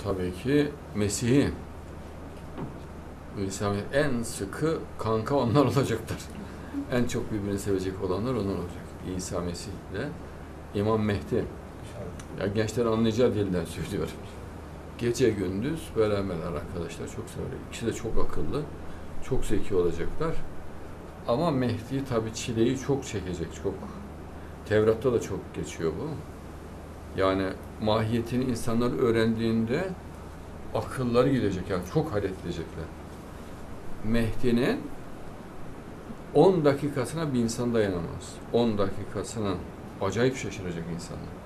Tabii ki Mesih'i. İsa'nın en sıkı kanka onlar olacaklar. En çok birbirini sevecek olanlar onlar olacak. İsa Mesih ile İmam Mehdi. Ya gençler anlayacağı dilden söylüyorum. Gece gündüz beraberler arkadaşlar, çok severler. İkisi de çok akıllı, çok zeki olacaklar. Ama Mehdi tabii çileyi çok çekecek, çok. Tevrat'ta da çok geçiyor bu. Yani mahiyetini insanlar öğrendiğinde akılları gidecek, yani çok hayret edecekler. Mehdi'nin 10 dakikasına bir insan dayanamaz. 10 dakikasına acayip şaşıracak insanlar.